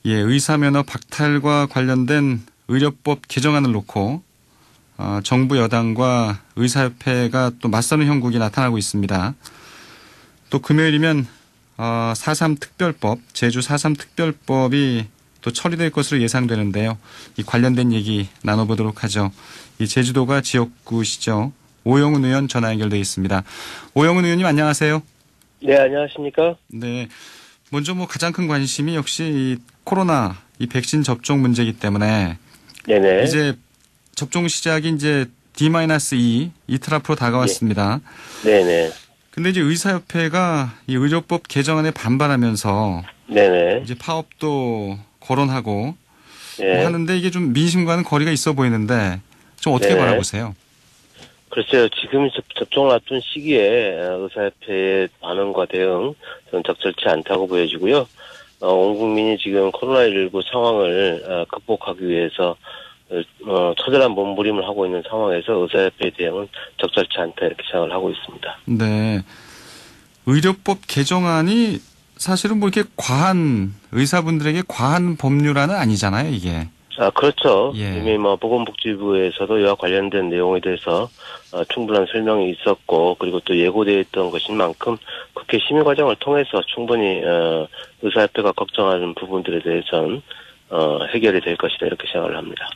예, 의사면허 박탈과 관련된 의료법 개정안을 놓고 정부 여당과 의사협회가 또 맞서는 형국이 나타나고 있습니다. 또 금요일이면 4.3 특별법, 제주 4.3 특별법이 또 처리될 것으로 예상되는데요. 이 관련된 얘기 나눠보도록 하죠. 이 제주도가 지역구시죠. 오영훈 의원 전화 연결되어 있습니다. 오영훈 의원님 안녕하세요. 네, 안녕하십니까? 네. 먼저 가장 큰 관심이 역시 이 코로나 이 백신 접종 문제이기 때문에 네네. 이제 접종 시작이 이제 D-2 이틀 앞으로 다가왔습니다. 네네. 근데 이제 의사협회가 이 의료법 개정안에 반발하면서 네네. 이제 파업도 거론하고 네. 하는데 이게 좀 민심과는 거리가 있어 보이는데 좀 어떻게 네네. 바라보세요? 글쎄요, 지금 접종을 앞둔 시기에 의사협회의 반응과 대응, 저는 적절치 않다고 보여지고요. 온 국민이 지금 코로나19 상황을 극복하기 위해서 처절한 몸부림을 하고 있는 상황에서 의사협회의 대응은 적절치 않다 이렇게 생각을 하고 있습니다. 네. 의료법 개정안이 사실은 이렇게 의사분들에게 과한 법률안은 아니잖아요, 이게. 그렇죠. 예. 이미 보건복지부에서도 이와 관련된 내용에 대해서 충분한 설명이 있었고, 그리고 또 예고되어 있던 것인 만큼 국회 심의 과정을 통해서 충분히 의사협회가 걱정하는 부분들에 대해서는 해결이 될 것이다 이렇게 생각을 합니다.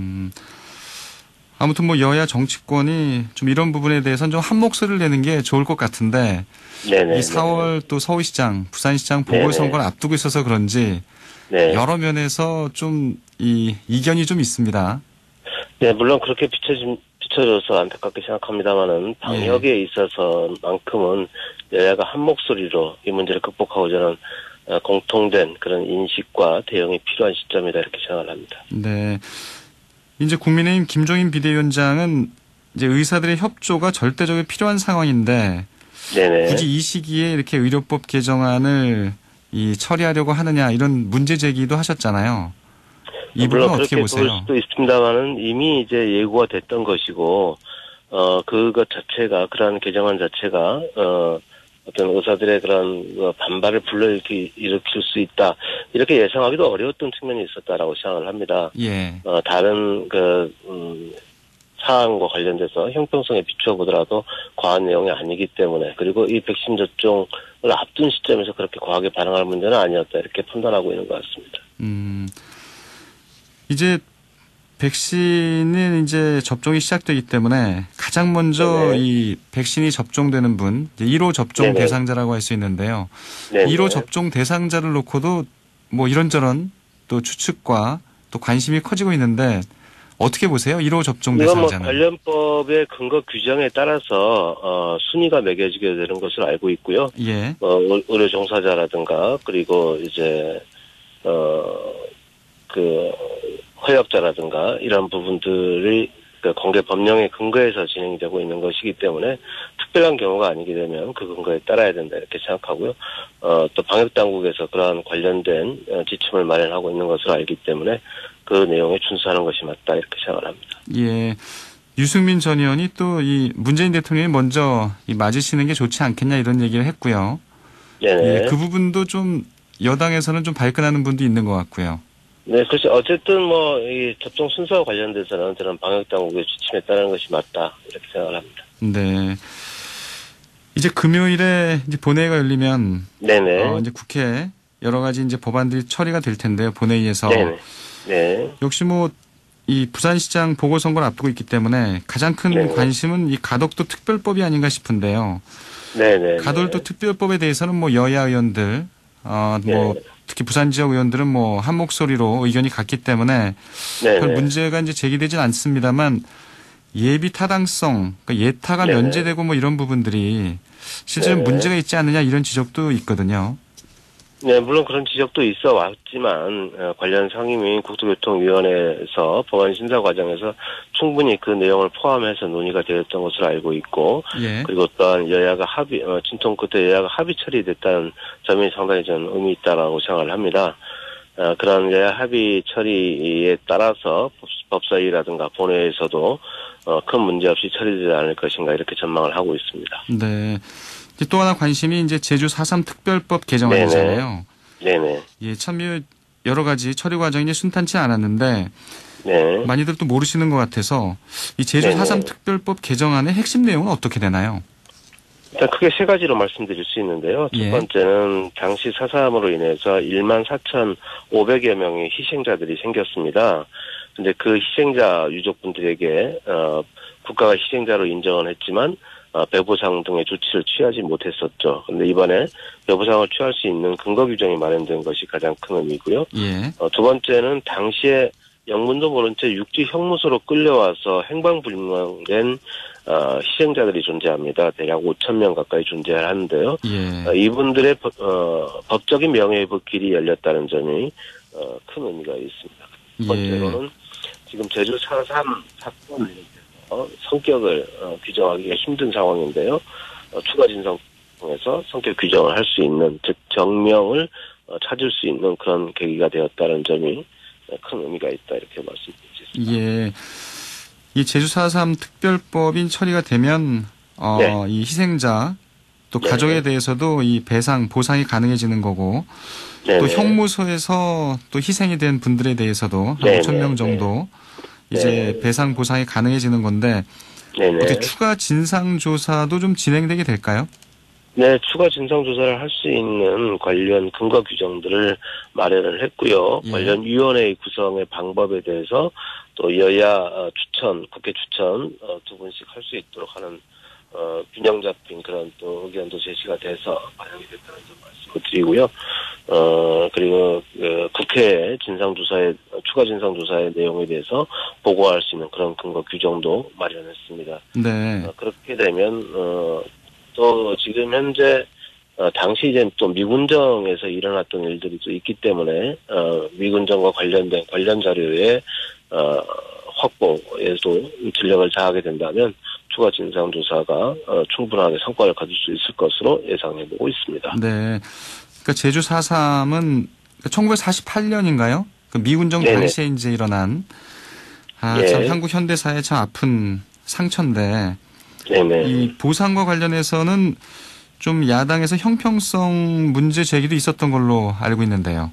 아무튼 여야 정치권이 좀 이런 부분에 대해서는 좀 한 목소리를 내는 게 좋을 것 같은데 네네. 이 4월 또 서울시장, 부산시장 보궐선거를 앞두고 있어서 그런지 네. 여러 면에서 좀 이견이 좀 있습니다. 네, 물론 그렇게 비춰져서 안타깝게 생각합니다만은 방역에 있어서만큼은 여야가 한 목소리로 이 문제를 극복하고자 하는 공통된 그런 인식과 대응이 필요한 시점이다 이렇게 생각을 합니다. 네. 이제 국민의힘 김종인 비대위원장은 이제 의사들의 협조가 절대적으로 필요한 상황인데 네네. 굳이 이 시기에 이렇게 의료법 개정안을 처리하려고 하느냐 이런 문제 제기도 하셨잖아요. 이 부분 물론 어떻게 그렇게 보세요? 볼 수도 있습니다만은 이미 이제 예고가 됐던 것이고 그것 자체가 그러한 개정안 자체가 어떤 의사들의 그런 반발을 일으킬 수 있다 이렇게 예상하기도 어려웠던 측면이 있었다라고 생각을 합니다. 예. 다른 사안과 관련돼서 형평성에 비추어보더라도 과한 내용이 아니기 때문에 그리고 이 백신 접종을 앞둔 시점에서 그렇게 과하게 반응할 문제는 아니었다 이렇게 판단하고 있는 것 같습니다. 이제 백신은 이제 접종이 시작되기 때문에 가장 먼저 네네. 이 백신이 접종되는 분, 1호 접종 네네. 대상자라고 할 수 있는데요. 네네. 1호 접종 대상자를 놓고도 이런저런 또 추측과 또 관심이 커지고 있는데 어떻게 보세요? 1호 접종 이건 대상자는. 관련법의 근거 규정에 따라서 순위가 매겨지게 되는 것으로 알고 있고요. 예. 의료 종사자라든가 그리고 이제 허약자라든가 이런 부분들이 공개 법령의 근거에서 진행이 되고 있는 것이기 때문에 특별한 경우가 아니게 되면 그 근거에 따라야 된다 이렇게 생각하고요. 또 방역 당국에서 그러한 관련된 지침을 마련하고 있는 것으로 알기 때문에 그 내용에 준수하는 것이 맞다 이렇게 생각을 합니다. 예. 유승민 전 의원이 또 이 문재인 대통령이 먼저 맞으시는 게 좋지 않겠냐 이런 얘기를 했고요. 네네. 예, 그 부분도 좀 여당에서는 좀 발끈하는 분도 있는 것 같고요. 네, 글쎄 어쨌든 이 접종 순서와 관련돼서는 저는 방역 당국의 지침에 따르는 것이 맞다 이렇게 생각을 합니다. 네. 이제 금요일에 이제 본회의가 열리면 네네. 이제 국회 여러 가지 이제 법안들이 처리가 될 텐데요. 본회의에서. 네네. 네. 역시 이 부산시장 보궐선거를 앞두고 있기 때문에 가장 큰 네네. 관심은 이 가덕도 특별법이 아닌가 싶은데요. 네네. 가덕도 특별법에 대해서는 여야 의원들, 네. 특히 부산 지역 의원들은 한 목소리로 의견이 같기 때문에 별 네네. 문제가 이제 제기되진 않습니다만 예비 타당성, 그러니까 예타가 네네. 면제되고 이런 부분들이 실제로 네네. 문제가 있지 않느냐 이런 지적도 있거든요. 네, 물론 그런 지적도 있어 왔지만 관련 상임위인 국토교통위원회에서 법안 심사 과정에서 충분히 그 내용을 포함해서 논의가 되었던 것으로 알고 있고 예. 그리고 또한 여야가 진통 끝에 여야가 합의 처리됐다는 점이 상당히 저는 의미 있다라고 생각을 합니다. 그런 여야 합의 처리에 따라서 법사위라든가 본회에서도 큰 문제 없이 처리되지 않을 것인가 이렇게 전망을 하고 있습니다. 네. 또 하나 관심이 이제 제주 4.3 특별법 개정안이잖아요. 네네. 예, 참 여러 가지 처리 과정이 순탄치 않았는데 네. 많이들 또 모르시는 것 같아서 이 제주 네네. 4.3 특별법 개정안의 핵심 내용은 어떻게 되나요? 일단 크게 세 가지로 말씀드릴 수 있는데요. 예. 첫 번째는 당시 4.3으로 인해서 14,500여 명의 희생자들이 생겼습니다. 근데 그 희생자 유족분들에게 국가가 희생자로 인정을 했지만 배보상 등의 조치를 취하지 못했었죠. 근데 이번에 배보상을 취할 수 있는 근거 규정이 마련된 것이 가장 큰 의미고요. 예. 두 번째는 당시에 영문도 모른 채 육지 형무소로 끌려와서 행방불명된 희생자들이 존재합니다. 대략 5,000명 가까이 존재하는데요. 예. 이분들의 법적인 명예회복 길이 열렸다는 점이 큰 의미가 있습니다. 첫 번째로는 지금 제주 4.3 사건을 통해서 성격을 규정하기가 힘든 상황인데요. 추가 진상 통해서 성격 규정을 할 수 있는, 즉 정명을 찾을 수 있는 그런 계기가 되었다는 점이 큰 의미가 있다, 이렇게 말씀드리겠습니다. 예. 이 제주 4.3 특별법인 처리가 되면 네. 이 희생자 또 가족에 네네. 대해서도 이 배상 보상이 가능해지는 거고 또 네네. 형무소에서 또 희생이 된 분들에 대해서도 한 네네. 5,000명 정도 이제 네네. 배상 보상이 가능해지는 건데 네네. 어떻게 추가 진상 조사도 좀 진행되게 될까요? 네, 추가 진상조사를 할 수 있는 관련 근거 규정들을 마련을 했고요. 예. 관련 위원회의 구성의 방법에 대해서 또 여야 추천, 국회 추천 두 분씩 할 수 있도록 하는 균형 잡힌 그런 또 의견도 제시가 돼서 반영이 됐다는 점 말씀을 드리고요. 그리고 국회 진상조사의 추가 진상조사의 내용에 대해서 보고할 수 있는 그런 근거 규정도 마련했습니다. 네. 그렇게 되면 또 지금 현재 당시 이제 또 미군정에서 일어났던 일들이 또 있기 때문에 미군정과 관련된 관련 자료의 확보에도 전력을 다하게 된다면 추가 진상조사가 충분하게 성과를 가질 수 있을 것으로 예상해보고 있습니다. 네. 그러니까 제주 4.3은 1948년인가요? 그 미군정 네네. 당시에 이제 일어난 예. 참 한국 현대사의 참 아픈 상처인데 네네. 이 보상과 관련해서는 좀 야당에서 형평성 문제 제기도 있었던 걸로 알고 있는데요.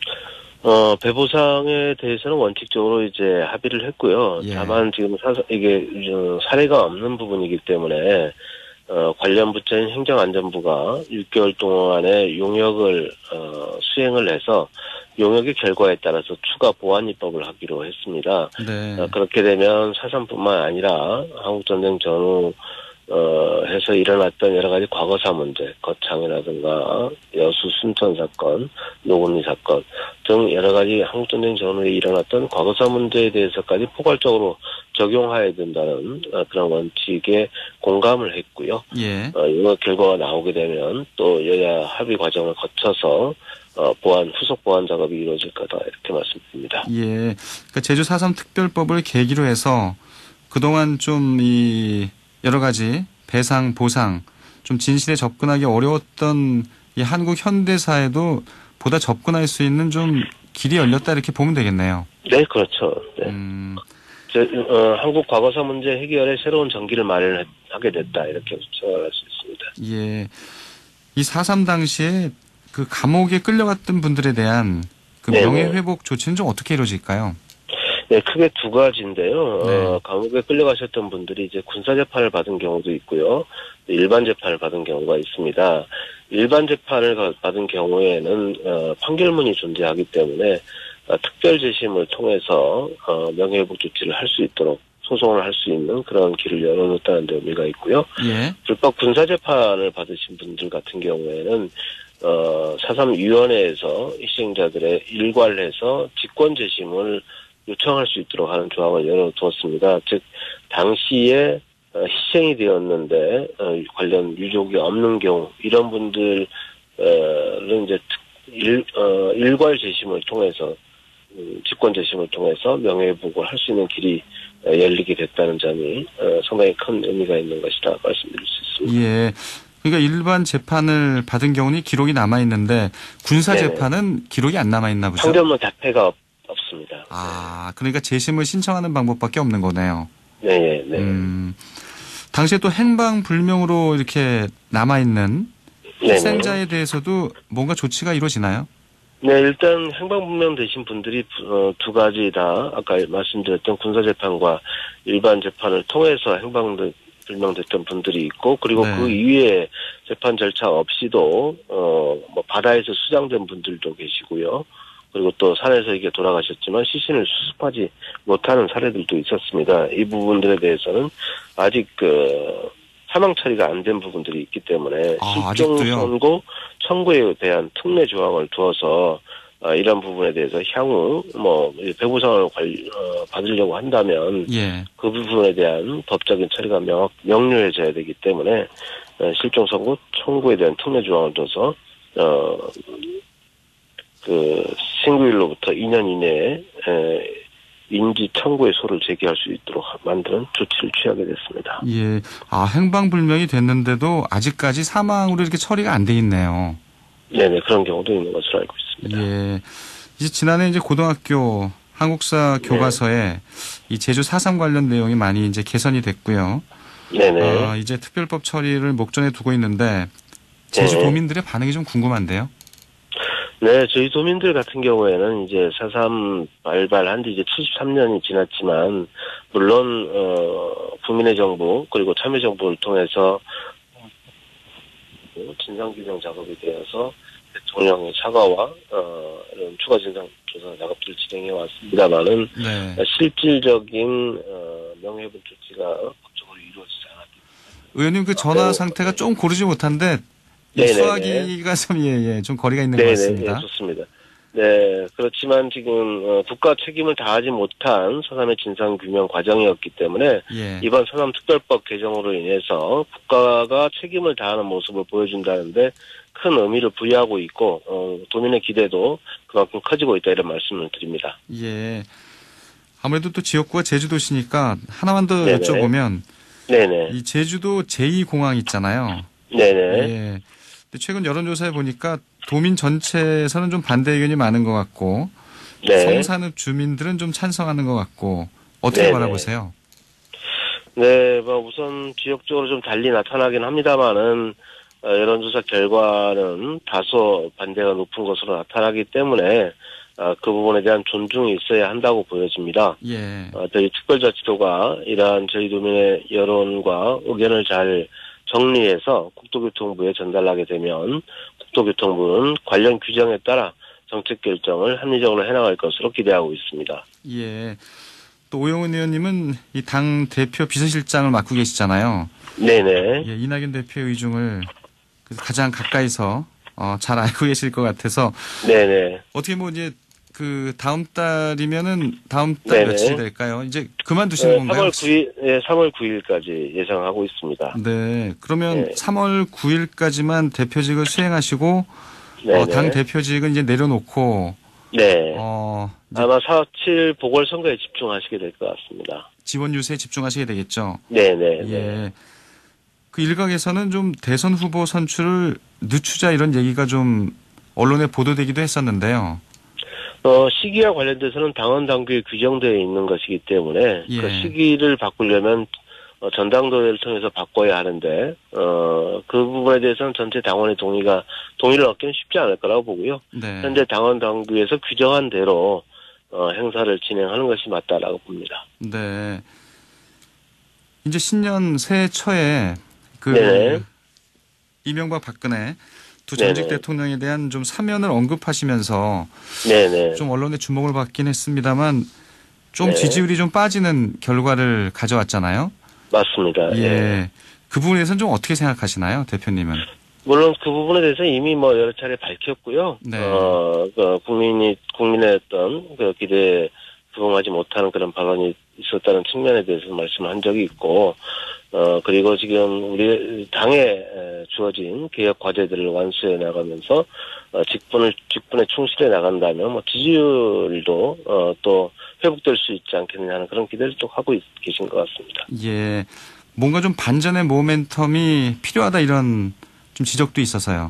배보상에 대해서는 원칙적으로 이제 합의를 했고요. 예. 다만 지금 이게 사례가 없는 부분이기 때문에 관련 부처인 행정안전부가 6개월 동안의 용역을 수행을 해서 용역의 결과에 따라서 추가 보완 입법을 하기로 했습니다. 네. 그렇게 되면 4.3뿐만 아니라 한국전쟁 전후 해서 일어났던 여러 가지 과거사 문제, 거창이라든가 여수 순천 사건, 노건리 사건 등 여러 가지 한국전쟁 전후에 일어났던 과거사 문제에 대해서까지 포괄적으로 적용해야 된다는 그런 원칙에 공감을 했고요. 예. 이 결과가 나오게 되면 또 여야 합의 과정을 거쳐서 후속 보완 작업이 이루어질 거다, 이렇게 말씀드립니다. 예. 그러니까 제주 4.3 특별법을 계기로 해서 그동안 좀 이 여러 가지 배상, 보상, 좀 진실에 접근하기 어려웠던 이 한국 현대사에도 보다 접근할 수 있는 좀 길이 열렸다, 이렇게 보면 되겠네요. 네, 그렇죠. 네. 한국 과거사 문제 해결에 새로운 전기를 마련하게 됐다, 이렇게 생각할 수 있습니다. 예. 이 4.3 당시에 그 감옥에 끌려갔던 분들에 대한 그 네네. 명예회복 조치는 좀 어떻게 이루어질까요? 네, 크게 두 가지인데요. 네. 감옥에 끌려가셨던 분들이 이제 군사재판을 받은 경우도 있고요. 일반 재판을 받은 경우가 있습니다. 일반 재판을 받은 경우에는 판결문이 존재하기 때문에 특별 재심을 통해서 명예회복 조치를 할 수 있도록 소송을 할 수 있는 그런 길을 열어놓았다는 데 의미가 있고요. 예. 불법 군사재판을 받으신 분들 같은 경우에는 4.3 위원회에서 희생자들의 일괄해서 직권재심을 요청할 수 있도록 하는 조항을 열어두었습니다. 즉 당시에 희생이 되었는데 관련 유족이 없는 경우, 이런 분들은 이제 일괄 재심을 통해서 직권 재심을 통해서 명예회복을 할 수 있는 길이 열리게 됐다는 점이 상당히 큰 의미가 있는 것이다 말씀드릴 수 있습니다. 예. 그러니까 일반 재판을 받은 경우는 기록이 남아 있는데 군사 네네. 재판은 기록이 안 남아 있나 보죠? 판결문 자체가 없습니다. 아, 그러니까 재심을 신청하는 방법밖에 없는 거네요. 네, 네. 당시에 또 행방불명으로 이렇게 남아 있는 네네. 희생자에 대해서도 뭔가 조치가 이루어지나요? 네, 일단 행방불명 되신 분들이 두 가지 다 아까 말씀드렸던 군사재판과 일반 재판을 통해서 행방불명됐던 분들이 있고, 그리고 네. 그 이외에 재판 절차 없이도 뭐 바다에서 수장된 분들도 계시고요. 그리고 또 산에서 이게 돌아가셨지만 시신을 수습하지 못하는 사례들도 있었습니다. 이 부분들에 대해서는 아직 사망 처리가 안 된 부분들이 있기 때문에 실종 선고 청구에 대한 특례 조항을 두어서 이런 부분에 대해서 향후 배부상을 받으려고 한다면 예. 그 부분에 대한 법적인 처리가 명료해져야 되기 때문에 실종 선고 청구에 대한 특례 조항을 둬서 신고일로부터 2년 이내에 인지 청구의 소를 제기할 수 있도록 만드는 조치를 취하게 됐습니다. 예. 행방불명이 됐는데도 아직까지 사망으로 이렇게 처리가 안 돼 있네요. 네네, 그런 경우도 있는 것으로 알고 있습니다. 예. 이제 지난해 고등학교 한국사 교과서에 이 제주 4.3 관련 내용이 많이 이제 개선이 됐고요. 네네. 이제 특별법 처리를 목전에 두고 있는데 제주 도민들의 반응이 좀 궁금한데요. 네, 저희 도민들 같은 경우에는 이제 4.3 발발한 지 이제 73년이 지났지만, 물론, 국민의 정부, 그리고 참여정부를 통해서, 진상규명 작업이 되어서 대통령의 사과와, 이런 추가 진상조사 작업들을 진행해 왔습니다만은, 네. 실질적인, 명예훼손 조치가 법적으로 이루어지지 않았기 때문에. 의원님 그 전화 상태가 좀 고르지 못한데, 수화기가 좀 거리가 있는 것 같습니다. 네, 좋습니다. 네, 그렇지만 지금 국가 책임을 다하지 못한 4.3의 진상규명 과정이었기 때문에 이번 4.3 특별법 개정으로 인해서 국가가 책임을 다하는 모습을 보여준다는데 큰 의미를 부여하고 있고 도민의 기대도 그만큼 커지고 있다 이런 말씀을 드립니다. 예. 아무래도 또 지역구가 제주도시니까 하나만 더 여쭤보면 네네. 이 제주도 제2공항 있잖아요. 네네. 예. 근데 최근 여론조사에 보니까 도민 전체에서는 좀 반대 의견이 많은 것 같고 성산읍 주민들은 좀 찬성하는 것 같고 어떻게 바라보세요? 네, 우선 지역적으로 좀 달리 나타나긴 합니다만은 여론조사 결과는 다소 반대가 높은 것으로 나타나기 때문에 그 부분에 대한 존중이 있어야 한다고 보여집니다. 예. 저희 특별자치도가 이러한 저희 도민의 여론과 의견을 잘 정리해서 국토교통부에 전달하게 되면 국토교통부는 관련 규정에 따라 정책 결정을 합리적으로 해나갈 것으로 기대하고 있습니다. 예. 또 오영훈 의원님은 이 당 대표 비서실장을 맡고 계시잖아요. 네네. 예, 이낙연 대표의 의중을 가장 가까이서 잘 알고 계실 것 같아서. 네네. 어떻게 이제 다음 달이면은 다음 달 며칠 될까요? 이제 그만두시는 건가요? 3월 9일까지 예상하고 있습니다. 네. 그러면 3월 9일까지만 대표직을 수행하시고 당 대표직은 이제 내려놓고 아마 4.7 보궐선거에 집중하시게 될 것 같습니다. 지원 유세에 집중하시게 되겠죠? 네네. 예. 그 일각에서는 좀 대선 후보 선출을 늦추자 이런 얘기가 좀 언론에 보도되기도 했었는데요. 시기와 관련돼서는 당원 당규에 규정되어 있는 것이기 때문에 그 시기를 바꾸려면 전당대회를 통해서 바꿔야 하는데 그 부분에 대해서는 전체 당원의 동의를 얻기는 쉽지 않을 거라고 보고요. 네. 현재 당원 당규에서 규정한 대로 행사를 진행하는 것이 맞다라고 봅니다. 네. 이제 신년 새해 초에 이명박 박근혜 두 전직 대통령에 대한 좀 사면을 언급하시면서 좀 언론의 주목을 받긴 했습니다만 좀 지지율이 좀 빠지는 결과를 가져왔잖아요. 맞습니다. 예. 그 부분에 대해서는 좀 어떻게 생각하시나요, 대표님은? 물론 그 부분에 대해서 이미 여러 차례 밝혔고요. 국민의 어떤 기대에 부응하지 못하는 그런 발언이 있었다는 측면에 대해서 말씀을 한 적이 있고, 그리고 지금 우리 당에 주어진 개혁 과제들을 완수해 나가면서 직분에 충실해 나간다면 지지율도 또 회복될 수 있지 않겠느냐 하는 그런 기대를 또 하고 계신 것 같습니다. 예, 뭔가 좀 반전의 모멘텀이 필요하다 이런 좀 지적도 있어서요.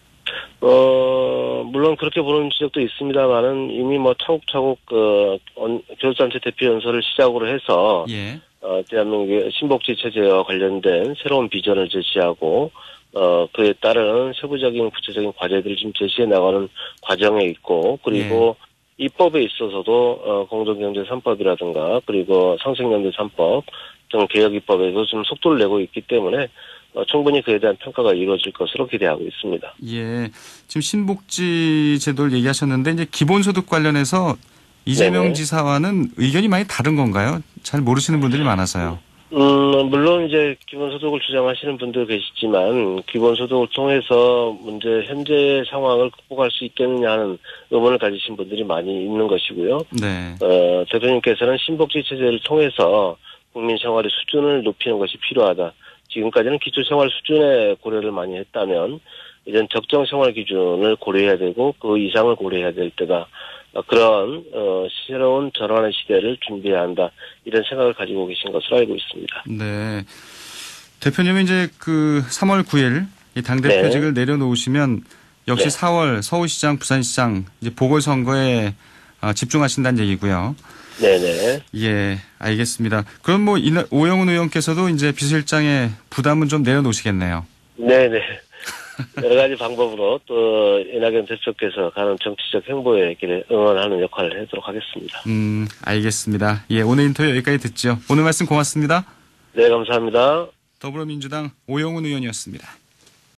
물론 그렇게 보는 지적도 있습니다만은 이미 차곡차곡 교섭단체 대표 연설을 시작으로 해서 대한민국의 신복지 체제와 관련된 새로운 비전을 제시하고 그에 따른 세부적인 구체적인 과제들을 지금 제시해 나가는 과정에 있고, 그리고 입법에 있어서도 공정경제 3법이라든가 그리고 상생연대 3법 등 개혁 입법에도 좀 속도를 내고 있기 때문에 충분히 그에 대한 평가가 이루어질 것으로 기대하고 있습니다. 예, 지금 신복지 제도를 얘기하셨는데 이제 기본소득 관련해서 이재명 네네. 지사와는 의견이 많이 다른 건가요? 잘 모르시는 분들이 많아서요. 물론 이제 기본소득을 주장하시는 분도 계시지만 기본소득을 통해서 현재 상황을 극복할 수 있겠느냐 하는 의문을 가지신 분들이 많이 있는 것이고요. 네. 대표님께서는 신복지 체제를 통해서 국민 생활의 수준을 높이는 것이 필요하다. 지금까지는 기초생활 수준의 고려를 많이 했다면 이젠 적정생활 기준을 고려해야 되고 그 이상을 고려해야 될 때다. 그런 새로운 전환의 시대를 준비해야 한다. 이런 생각을 가지고 계신 것으로 알고 있습니다. 네. 대표님은 이제 그 3월 9일 이 당대표직을 내려놓으시면 역시 4월 서울시장, 부산시장 이제 보궐선거에 집중하신다는 얘기고요. 네네. 예, 알겠습니다. 그럼 뭐 오영훈 의원께서도 이제 비서실장의 부담은 좀 내려놓으시겠네요. 네네. 여러 가지 방법으로 또 이낙연 대표께서 가는 정치적 행보에 길에 응원하는 역할을 하도록 하겠습니다. 알겠습니다. 예, 오늘 인터뷰 여기까지 듣죠. 오늘 말씀 고맙습니다. 네, 감사합니다. 더불어민주당 오영훈 의원이었습니다.